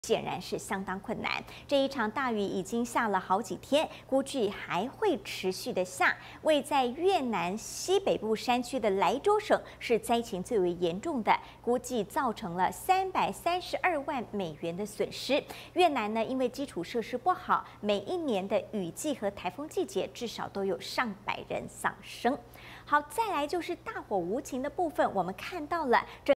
显然是相当困难。这一场大雨已经下了好几天，估计还会持续的下。位在越南西北部山区的莱州省是灾情最为严重的，估计造成了332万美元的损失。越南呢，因为基础设施不好，每一年的雨季和台风季节至少都有上百人丧生。好，再来就是大火无情的部分，我们看到了这。